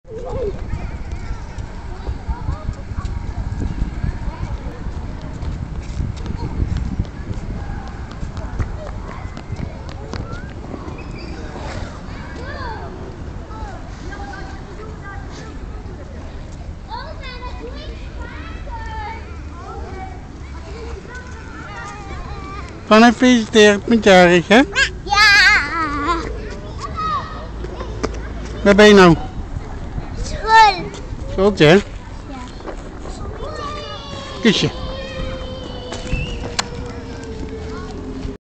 Van gefeliciteerd met jarig, hè? Ja! Waar ben je nou? School! Schooltje, hè? Ja. Kusje.